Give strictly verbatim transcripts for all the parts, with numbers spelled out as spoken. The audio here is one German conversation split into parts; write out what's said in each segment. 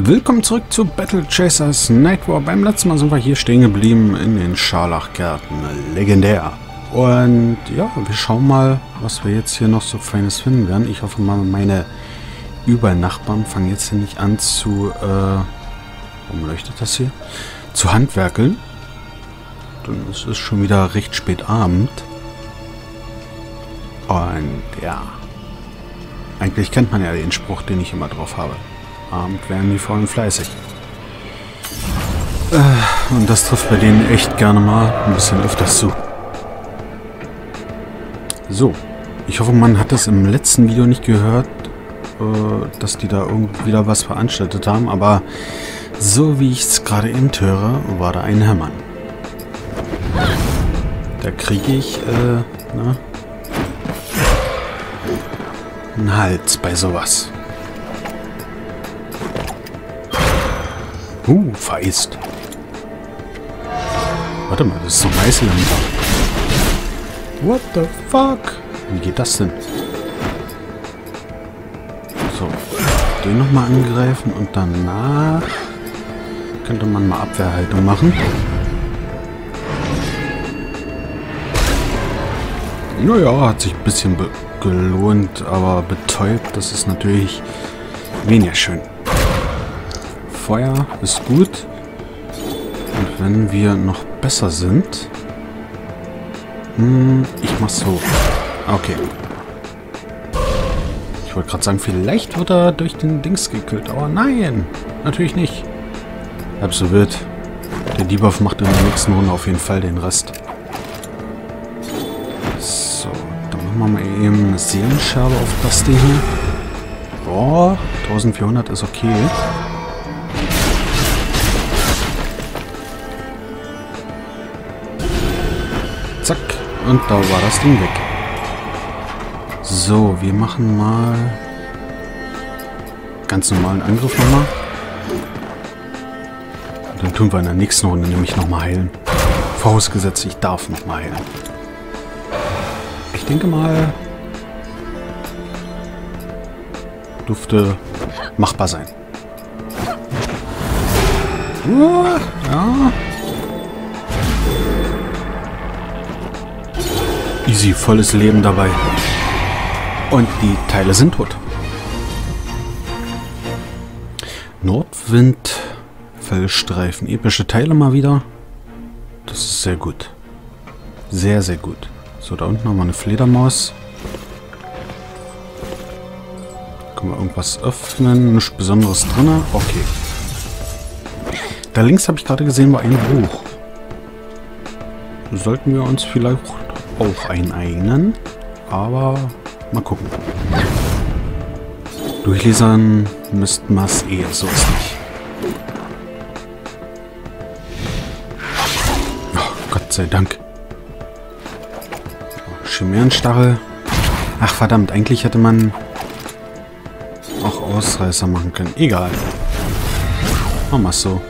Willkommen zurück zu Battle Chasers Night War. Beim letzten Mal sind wir hier stehen geblieben in den Scharlachgärten. Legendär. Und ja, wir schauen mal, was wir jetzt hier noch so Feines finden werden. Ich hoffe mal, meine Übernachbarn fangen jetzt hier nicht an zu, äh, warum leuchtet das hier? Zu handwerkeln. Dann ist es schon wieder recht spät Abend. Und ja, eigentlich kennt man ja den Spruch, den ich immer drauf habe. Abend werden die Frauen fleißig. Äh, und das trifft bei denen echt gerne mal ein bisschen öfters zu. So, ich hoffe, man hat das im letzten Video nicht gehört, äh, dass die da irgendwie wieder was veranstaltet haben, aber so wie ich es gerade eben höre, war da ein Hermann. Da kriege ich, äh, na, einen Hals bei sowas. Uh, vereist. Warte mal, das ist so ein Eislander. What the fuck? Wie geht das denn? So, den nochmal angreifen und danach könnte man mal Abwehrhaltung machen. Naja, hat sich ein bisschen gelohnt, aber betäubt, das ist natürlich weniger schön. Feuer ist gut. Und wenn wir noch besser sind... Hm, ich mach's so. Okay. Ich wollte gerade sagen, vielleicht wird er durch den Dings gekillt. Aber nein, natürlich nicht. Halb so wild. Der Debuff macht in der nächsten Runde auf jeden Fall den Rest. So, dann machen wir mal eben eine Seelenscherbe auf das Ding hier. Boah, eintausendvierhundert ist okay. Zack. Und da war das Ding weg. So, wir machen mal ganz normalen Angriff nochmal. Dann tun wir in der nächsten Runde nämlich nochmal heilen. Vorausgesetzt, ich darf nochmal heilen. Ich denke mal, dürfte machbar sein. Uh, ja. Easy, volles Leben dabei. Und die Teile sind tot. Nordwind, Fellstreifen, epische Teile mal wieder. Das ist sehr gut. Sehr, sehr gut. So, da unten haben wir eine Fledermaus. Können wir irgendwas öffnen? Nichts Besonderes drin. Okay. Da links habe ich gerade gesehen, war ein Buch. Sollten wir uns vielleicht auch eineignen, aber mal gucken. Durchlesern müssten wir es eh, so ist nicht. Oh, Gott sei Dank. Chimärenstachel. Ach verdammt, eigentlich hätte man auch Ausreißer machen können. Egal. Machen wir es so.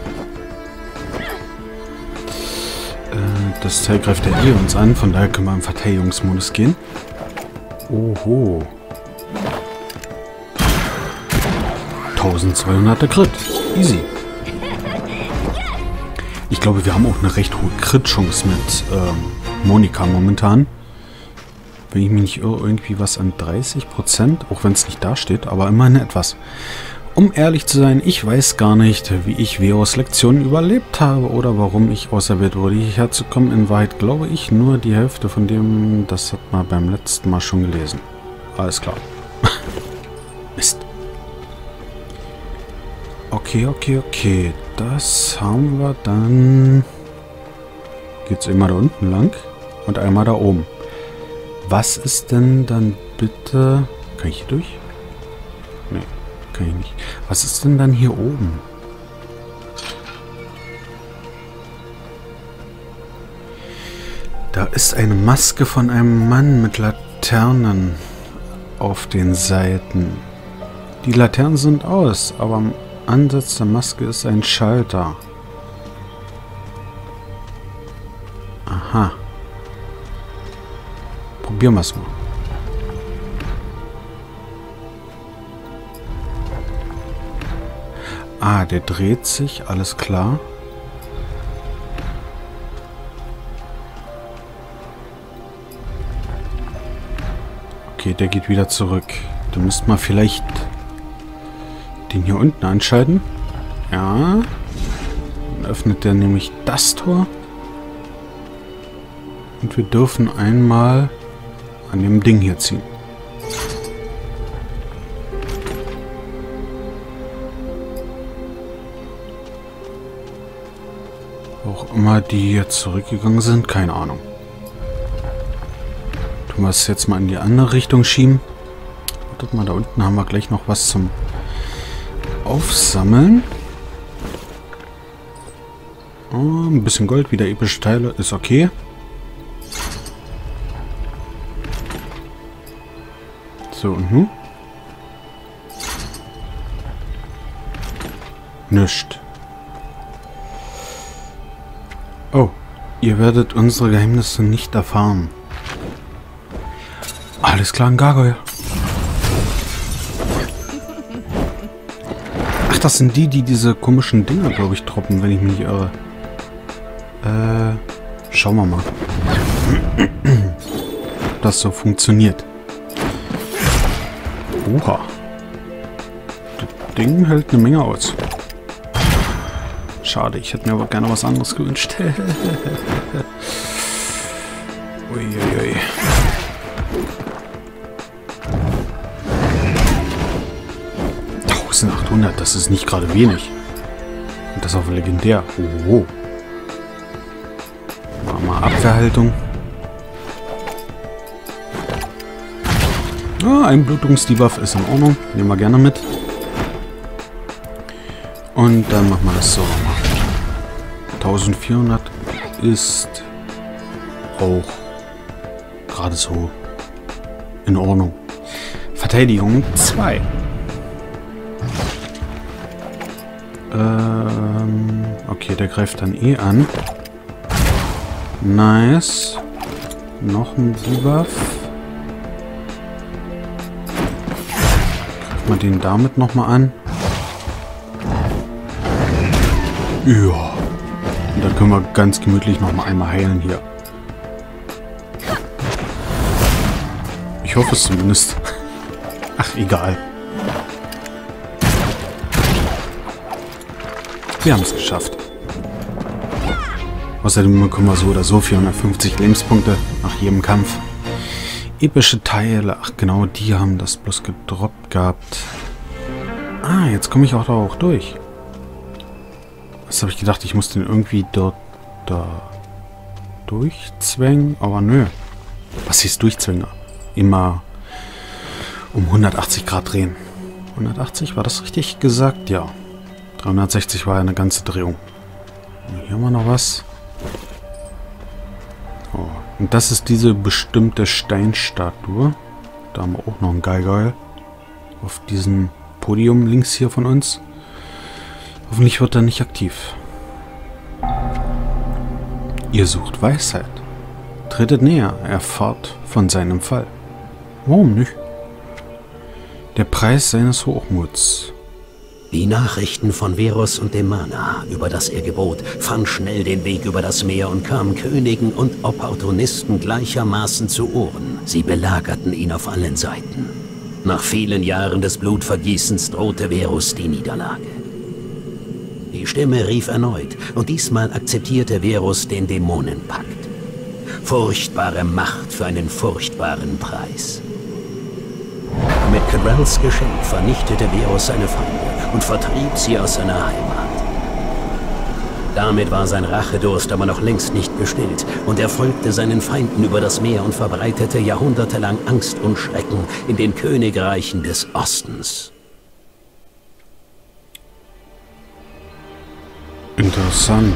Das Teil greift ja eh uns an, von daher können wir im Verteidigungsmodus gehen. Oho. eintausendzweihunderter Crit. Easy. Ich glaube, wir haben auch eine recht hohe Crit-Chance mit ähm, Monika momentan. Wenn ich mich nicht irre, irgendwie was an dreißig Prozent, auch wenn es nicht da steht, aber immerhin etwas. Um ehrlich zu sein, ich weiß gar nicht, wie ich Veros Lektionen überlebt habe oder warum ich auserwählt wurde, hierher zu kommen. In Wahrheit glaube ich nur die Hälfte von dem, das hat man beim letzten Mal schon gelesen. Alles klar. Mist. Okay, okay, okay. Das haben wir dann... Geht's einmal da unten lang und einmal da oben. Was ist denn dann bitte... Kann ich hier durch? Nee. Kann ich nicht. Was ist denn dann hier oben? Da ist eine Maske von einem Mann mit Laternen auf den Seiten. Die Laternen sind aus, aber am Ansatz der Maske ist ein Schalter. Aha. Probieren wir es mal. Ah, der dreht sich, alles klar. Okay, der geht wieder zurück. Da müsste man vielleicht den hier unten anschalten. Ja. Dann öffnet der nämlich das Tor. Und wir dürfen einmal an dem Ding hier ziehen. Auch immer die jetzt zurückgegangen sind, keine Ahnung. Tun wir es jetzt mal in die andere Richtung schieben. Wartet mal, da unten haben wir gleich noch was zum Aufsammeln. Oh, ein bisschen Gold, wieder epische Teile, ist okay. So, und nun? Nischt. Oh, ihr werdet unsere Geheimnisse nicht erfahren. Alles klar, ein Gargoyle. Ach, das sind die, die diese komischen Dinger, glaube ich, droppen, wenn ich mich nicht irre. Äh, schauen wir mal. Ob das so funktioniert. Oha. Das Ding hält eine Menge aus. Schade, ich hätte mir aber gerne was anderes gewünscht. Uiuiui. eintausendachthundert, das ist nicht gerade wenig. Und das auf legendär. Oh. Machen wir mal Abwehrhaltung. Ah, ein Blutungsdebuff ist in Ordnung. Nehmen wir gerne mit. Und dann machen wir das so. eintausendvierhundert ist auch gerade so in Ordnung. Verteidigung zwei. Ähm, okay, der greift dann eh an. Nice. Noch ein Debuff. Greift man den damit nochmal an. Ja. Und dann können wir ganz gemütlich nochmal einmal heilen hier. Ich hoffe es zumindest. Ach, egal. Wir haben es geschafft. Außerdem bekommen wir so oder so vierhundertfünfzig Lebenspunkte nach jedem Kampf. Epische Teile. Ach genau, die haben das bloß gedroppt gehabt. Ah, jetzt komme ich auch da auch durch. Was habe ich gedacht, ich muss den irgendwie dort da durchzwängen? Aber nö. Was hieß durchzwängen? Immer um hundertachtzig Grad drehen. hundertachtzig, war das richtig gesagt? Ja. dreihundertsechzig war ja eine ganze Drehung. Und hier haben wir noch was. Oh. Und das ist diese bestimmte Steinstatue. Da haben wir auch noch einen Gargoyle. Auf diesem Podium links hier von uns. Hoffentlich wird er nicht aktiv. Ihr sucht Weisheit. Tretet näher, erfahrt von seinem Fall. Warum nicht? Der Preis seines Hochmuts. Die Nachrichten von Verus und dem Mana über das er gebot, fanden schnell den Weg über das Meer und kamen Königen und Opportunisten gleichermaßen zu Ohren. Sie belagerten ihn auf allen Seiten. Nach vielen Jahren des Blutvergießens drohte Verus die Niederlage. Die Stimme rief erneut, und diesmal akzeptierte Verus den Dämonenpakt. Furchtbare Macht für einen furchtbaren Preis. Mit Cadrals Geschenk vernichtete Verus seine Feinde und vertrieb sie aus seiner Heimat. Damit war sein Rachedurst aber noch längst nicht gestillt, und er folgte seinen Feinden über das Meer und verbreitete jahrhundertelang Angst und Schrecken in den Königreichen des Ostens. Interessant.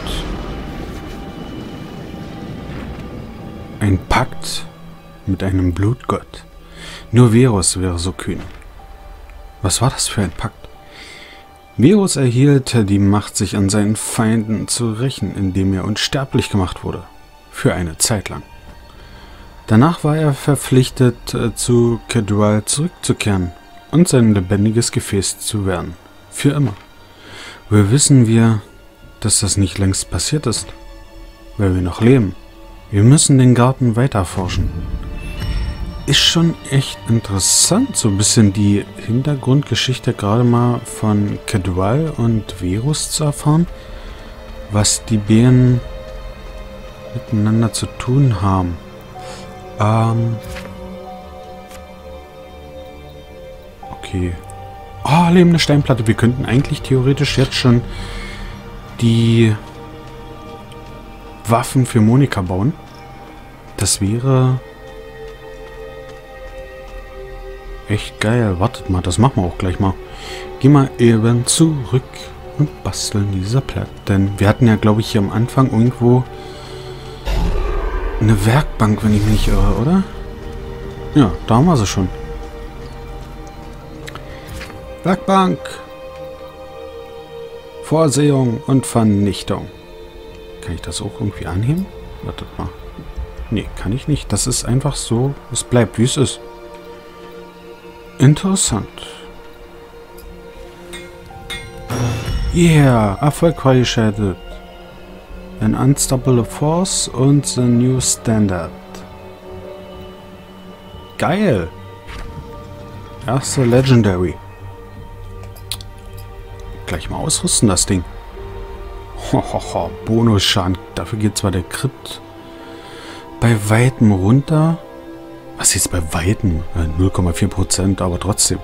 Ein Pakt mit einem Blutgott. Nur Verus wäre so kühn. Was war das für ein Pakt? Verus erhielt die Macht, sich an seinen Feinden zu rächen, indem er unsterblich gemacht wurde. Für eine Zeit lang. Danach war er verpflichtet, zu Cadwal zurückzukehren und sein lebendiges Gefäß zu werden. Für immer. Woher wissen wir, dass das nicht längst passiert ist? Weil wir noch leben. Wir müssen den Garten weiterforschen. Ist schon echt interessant, so ein bisschen die Hintergrundgeschichte gerade mal von Cadwal und Verus zu erfahren, was die beiden miteinander zu tun haben. Ähm. Okay. Ah, oh, lebende Steinplatte. Wir könnten eigentlich theoretisch jetzt schon die Waffen für Monika bauen. Das wäre echt geil. Wartet mal, das machen wir auch gleich mal. Geh mal eben zurück und basteln diese Platten. Wir hatten ja, glaube ich, hier am Anfang irgendwo eine Werkbank, wenn ich mich nicht irre, oder? Ja, da haben wir sie schon. Werkbank. Vorsehung und Vernichtung. Kann ich das auch irgendwie anheben? Wartet mal. Nee, kann ich nicht. Das ist einfach so. Es bleibt, wie es ist. Interessant. Yeah, Erfolg freigeschaltet. An Unstoppable Force und The New Standard. Geil. Erste Legendary. Gleich mal ausrüsten, das Ding. Hohoho, Bonusschaden. Dafür geht zwar der Crit bei Weitem runter. Was jetzt bei Weitem? null Komma vier Prozent, aber trotzdem.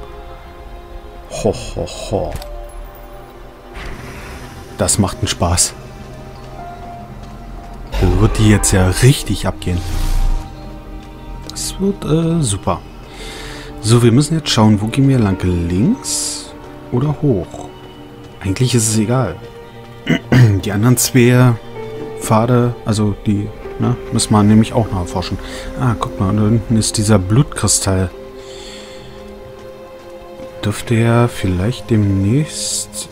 Hohoho. Das macht einen Spaß. Da wird die jetzt ja richtig abgehen. Das wird äh, super. So, wir müssen jetzt schauen, wo gehen wir lang? Links oder hoch? Eigentlich ist es egal. Die anderen zwei Pfade, also die, ne, müssen wir nämlich auch noch erforschen. Ah, guck mal, da unten ist dieser Blutkristall. Dürfte ja vielleicht demnächst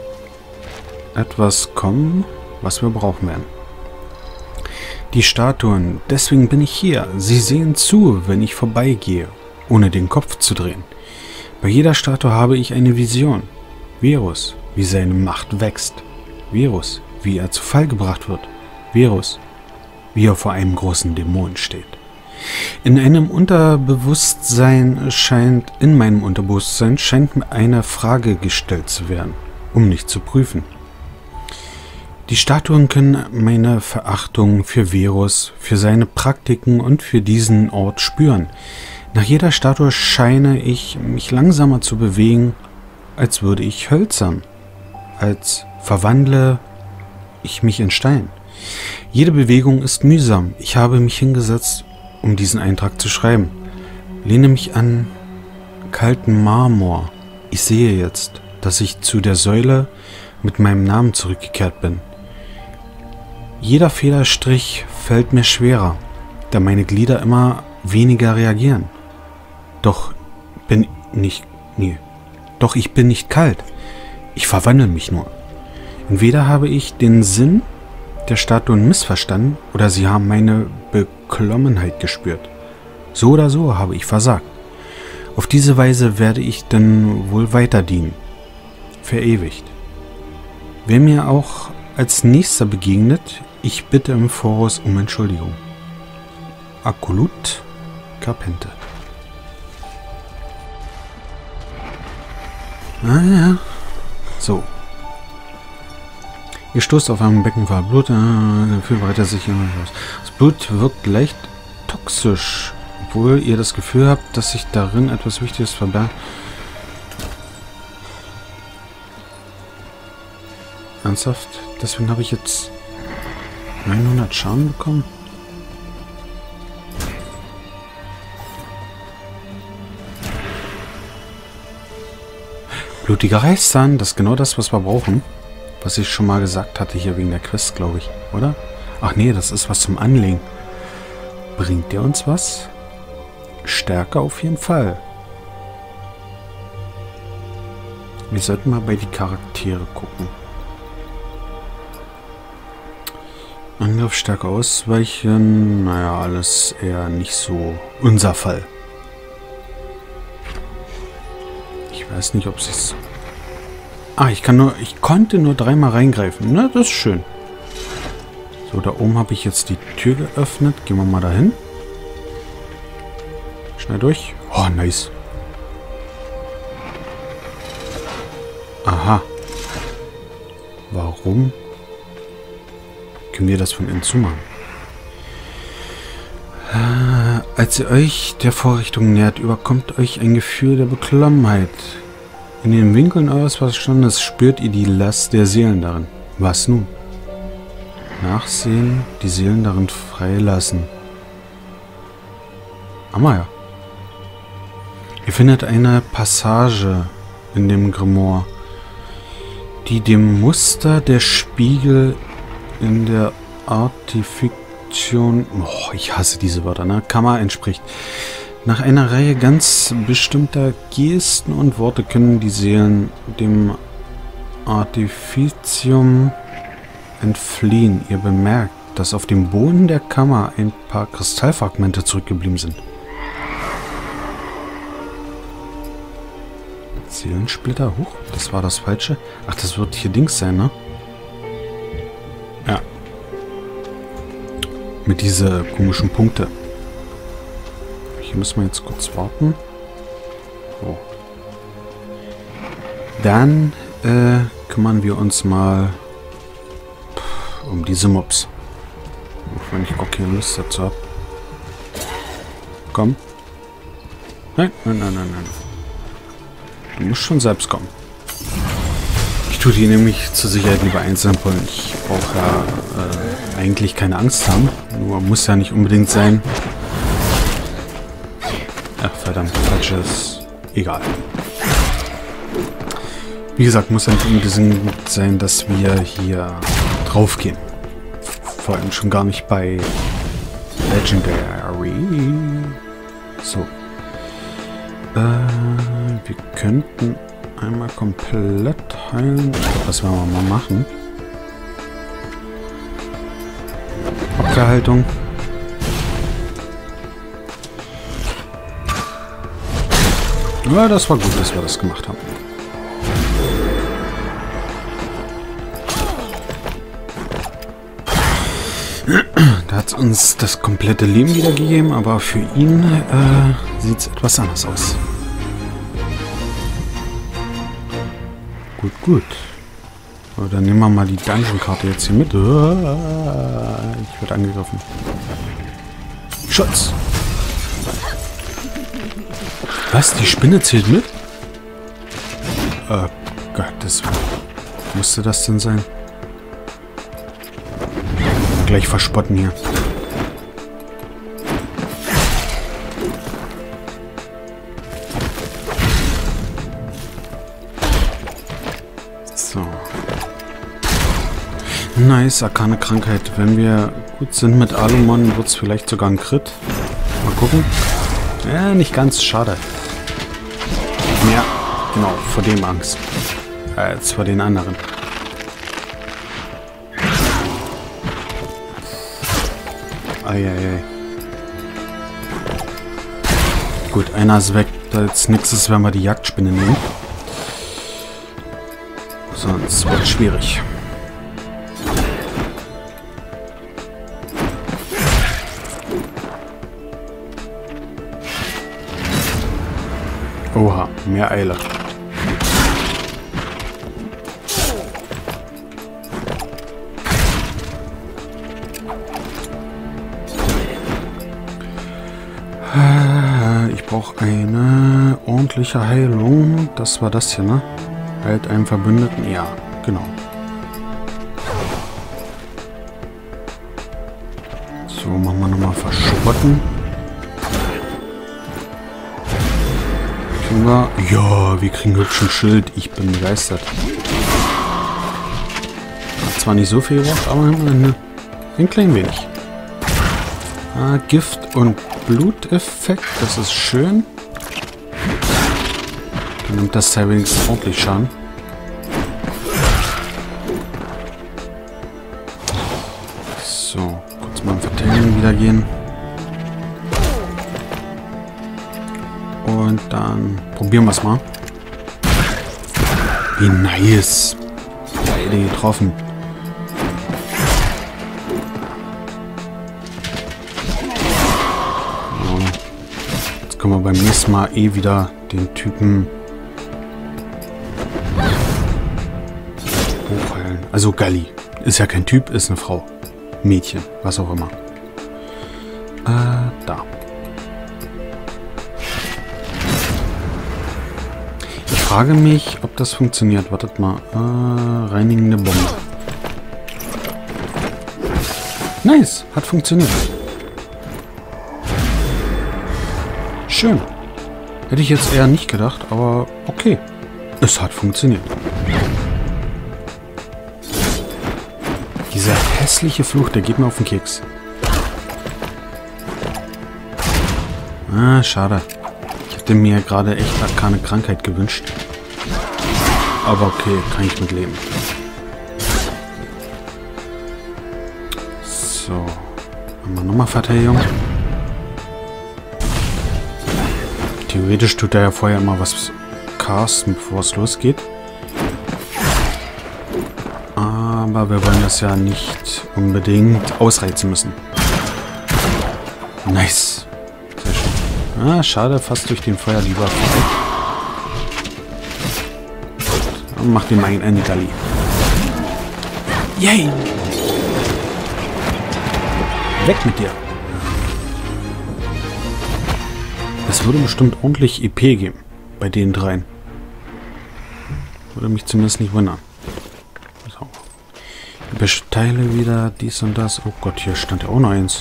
etwas kommen, was wir brauchen werden. Die Statuen, deswegen bin ich hier. Sie sehen zu, wenn ich vorbeigehe, ohne den Kopf zu drehen. Bei jeder Statue habe ich eine Vision. Verus, wie seine Macht wächst. Verus, wie er zu Fall gebracht wird. Verus, wie er vor einem großen Dämon steht. In einem Unterbewusstsein scheint, in meinem Unterbewusstsein scheint mir eine Frage gestellt zu werden, um mich zu prüfen. Die Statuen können meine Verachtung für Verus, für seine Praktiken und für diesen Ort spüren. Nach jeder Statue scheine ich mich langsamer zu bewegen, als würde ich hölzern, als verwandle ich mich in Stein. Jede Bewegung ist mühsam. Ich habe mich hingesetzt, um diesen Eintrag zu schreiben. Lehne mich an kalten Marmor. Ich sehe jetzt, dass ich zu der Säule mit meinem Namen zurückgekehrt bin. Jeder Federstrich fällt mir schwerer, da meine Glieder immer weniger reagieren. Doch bin nicht, nee, doch ich bin nicht kalt. Ich verwandle mich nur. Entweder habe ich den Sinn der Statuen missverstanden oder sie haben meine Beklommenheit gespürt. So oder so habe ich versagt. Auf diese Weise werde ich dann wohl weiter dienen. Verewigt. Wer mir auch als nächster begegnet, ich bitte im Voraus um Entschuldigung. Akulut Carpente. Ah ja. So. Ihr stoßt auf einem Becken voller Blut. Gefühl breitet sich immer aus. Das Blut wirkt leicht toxisch, obwohl ihr das Gefühl habt, dass sich darin etwas Wichtiges verbergt. Ernsthaft? Deswegen habe ich jetzt neunhundert Schaden bekommen? Blutiger Reißzahn, das ist genau das, was wir brauchen. Was ich schon mal gesagt hatte hier wegen der Quest, glaube ich, oder? Ach nee, das ist was zum Anlegen. Bringt der uns was? Stärke auf jeden Fall. Wir sollten mal bei die Charaktere gucken. Angriff, Stärke, Ausweichen. Naja, alles eher nicht so unser Fall. Ich weiß nicht, ob es Ah, ich kann nur, ich konnte nur dreimal reingreifen. Na, das ist schön. So, da oben habe ich jetzt die Tür geöffnet. Gehen wir mal dahin. Schnell durch. Oh, nice. Aha. Warum können wir das von innen zumachen? Äh, als ihr euch der Vorrichtung nähert, überkommt euch ein Gefühl der Beklommenheit. In den Winkeln eures Verstandes spürt ihr die Last der Seelen darin. Was nun? Nachsehen, die Seelen darin freilassen. Haben wir ja. Ihr findet eine Passage in dem Grimoire, die dem Muster der Spiegel in der Artifiktion, oh, ich hasse diese Wörter, ne, Kammer entspricht. Nach einer Reihe ganz bestimmter Gesten und Worte können die Seelen dem Artificium entfliehen. Ihr bemerkt, dass auf dem Boden der Kammer ein paar Kristallfragmente zurückgeblieben sind. Seelensplitter, hoch, das war das Falsche. Ach, das wird hier Dings sein, ne? Ja. Mit diese komischen Punkte. Hier müssen wir jetzt kurz warten. So. Dann äh, kümmern wir uns mal pff, um diese Mobs. Auch wenn ich gar keine Lust dazu habe. Komm. Nein, nein, nein, nein, nein. Du musst schon selbst kommen. Ich tue die nämlich zur Sicherheit lieber einzeln holen. Ich brauche ja äh, eigentlich keine Angst haben. Nur muss ja nicht unbedingt sein. Ach, verdammt, falsches. Egal. Wie gesagt, muss ja nicht unbedingt sein, dass wir hier drauf gehen. Vor allem schon gar nicht bei Legendary. So. Äh, wir könnten einmal komplett heilen. Ich glaube, das werden wir mal machen. Abgehaltung. Ja, das war gut, dass wir das gemacht haben. Da hat es uns das komplette Leben wiedergegeben, aber für ihn äh, sieht es etwas anders aus. Gut, gut. So, dann nehmen wir mal die Dungeon-Karte jetzt hier mit. Ich werde angegriffen. Schutz! Was? Die Spinne zählt mit? Oh Gott, das musste das denn sein? Gleich verspotten hier. So. Nice, arkane Krankheit. Wenn wir gut sind mit Alumon, wird es vielleicht sogar ein Crit. Mal gucken. Ja, nicht ganz. Schade. Mehr, genau, vor dem Angst. Als vor den anderen. Eieiei. Gut, einer ist weg. Als nächstes werden wir die Jagdspinne nehmen. Sonst wird es schwierig. Oha, mehr Eile. Ich brauche eine ordentliche Heilung. Das war das hier, ne? Heilt einem Verbündeten. Ja, genau. So, machen wir nochmal Verspotten. Kriegen wir... Ja, wir kriegen hübschen Schild. Ich bin begeistert. Hat zwar nicht so viel gebracht, aber ein, ein klein wenig. Ah, Gift und Bluteffekt, das ist schön. Dann nimmt das Teil wenigstens ordentlich Schaden. So, kurz mal in Verteidigung wieder gehen. Und dann probieren wir es mal. Wie nice. Beide getroffen. Ja. Jetzt können wir beim nächsten Mal eh wieder den Typen hochheilen. Also Galli. Ist ja kein Typ, ist eine Frau. Mädchen, was auch immer. Äh, da. Ich frage mich, ob das funktioniert. Wartet mal. Äh, reinigende Bombe. Nice, hat funktioniert. Schön. Hätte ich jetzt eher nicht gedacht, aber okay. Es hat funktioniert. Dieser hässliche Fluch, der geht mir auf den Keks. Ah, schade. Ich hätte mir gerade echt keine Krankheit gewünscht. Aber okay, kann ich mit leben. So. Haben wir nochmal Verteidigung. Theoretisch tut er ja vorher immer was casten, bevor es losgeht. Aber wir wollen das ja nicht unbedingt ausreizen müssen. Nice. Sehr schön. Ah, schade, fast durch den Feuer lieber vorbei. Und macht ihm ein Ende Galli. Yay! Weg mit dir! Es würde bestimmt ordentlich E P geben. Bei den dreien. Würde mich zumindest nicht wundern. So. Besteile wieder dies und das. Oh Gott, hier stand ja auch noch eins.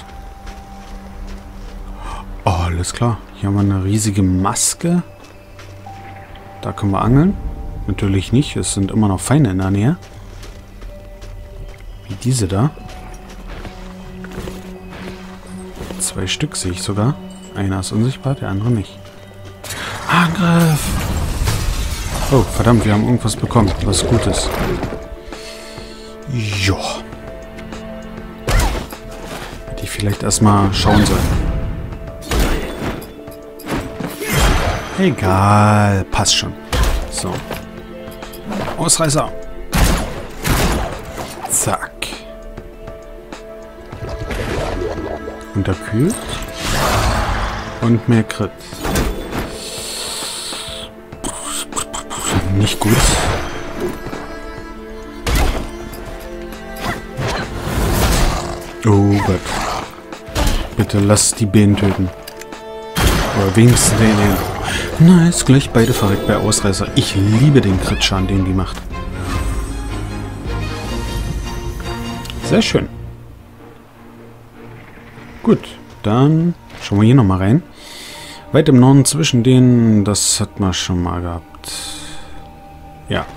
Oh, alles klar. Hier haben wir eine riesige Maske. Da können wir angeln. Natürlich nicht. Es sind immer noch Feinde in der Nähe. Wie diese da. Zwei Stück sehe ich sogar. Einer ist unsichtbar, der andere nicht. Angriff! Oh, verdammt, wir haben irgendwas bekommen, was gut ist. Jo. Hätte ich vielleicht erstmal schauen sollen. Egal, passt schon. So. Ausreißer. Zack. Unterkühlt. Und mehr Crit. Nicht gut. Oh Gott. Bitte lass die Bienen töten. Oder wenigstens den hier. Nice, gleich beide verreckt bei Ausreißer. Ich liebe den Crit-Schaden, den die macht. Sehr schön. Gut, dann schauen wir hier nochmal rein. Weit im Norden zwischen denen, das hat man schon mal gehabt. Ja.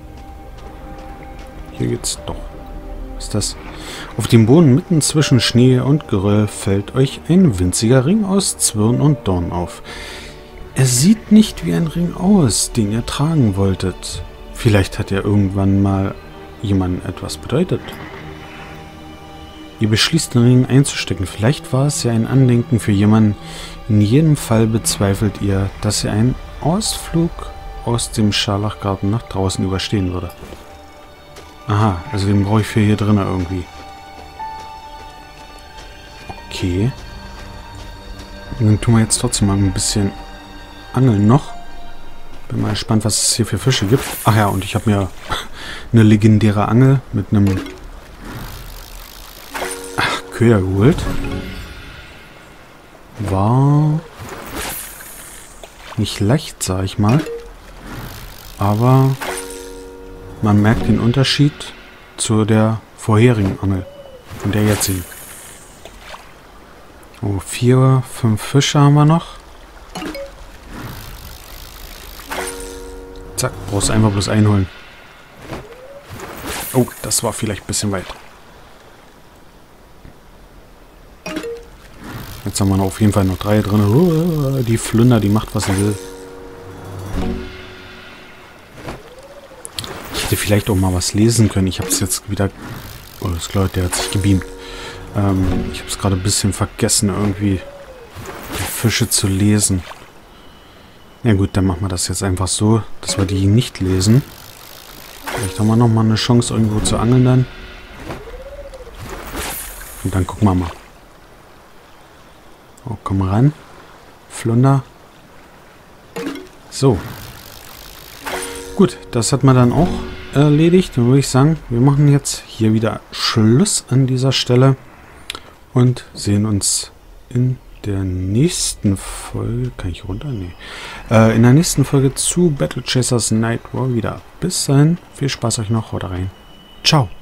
Hier geht's doch. Was ist das? Auf dem Boden mitten zwischen Schnee und Geröll fällt euch ein winziger Ring aus Zwirn und Dorn auf. Er sieht nicht wie ein Ring aus, den ihr tragen wolltet. Vielleicht hat er irgendwann mal jemandem etwas bedeutet. Ihr beschließt, den Ring einzustecken. Vielleicht war es ja ein Andenken für jemanden. In jedem Fall bezweifelt ihr, dass er einen Ausflug aus dem Scharlachgarten nach draußen überstehen würde. Aha, also den brauche ich für hier drinnen irgendwie. Okay. Dann tun wir jetzt trotzdem mal ein bisschen angeln noch. Bin mal gespannt, was es hier für Fische gibt. Ach ja, und ich habe mir eine legendäre Angel mit einem Ach, Köder geholt. War nicht leicht, sag ich mal. Aber man merkt den Unterschied zu der vorherigen Angel. Von der jetzigen. Oh, vier, fünf Fische haben wir noch. Zack, brauchst einfach bloß einholen. Oh, das war vielleicht ein bisschen weit. Jetzt haben wir noch auf jeden Fall noch drei drin. Die Flunder, die macht, was sie will. Ich hätte vielleicht auch mal was lesen können. Ich habe es jetzt wieder... Oh, das Leute, der hat sich gebeamt. Ähm, ich habe es gerade ein bisschen vergessen, irgendwie die Fische zu lesen. Ja gut, dann machen wir das jetzt einfach so, dass wir die nicht lesen. Vielleicht haben wir noch mal eine Chance, irgendwo zu angeln dann. Und dann gucken wir mal. Oh, komm ran. Flunder. So. Gut, das hat man dann auch erledigt. Dann würde ich sagen, wir machen jetzt hier wieder Schluss an dieser Stelle. Und sehen uns in der nächsten Folge. Kann ich runter? Nee. Äh, in der nächsten Folge zu Battle Chasers Night War wieder. Bis dahin. Viel Spaß euch noch. Haut rein. Ciao.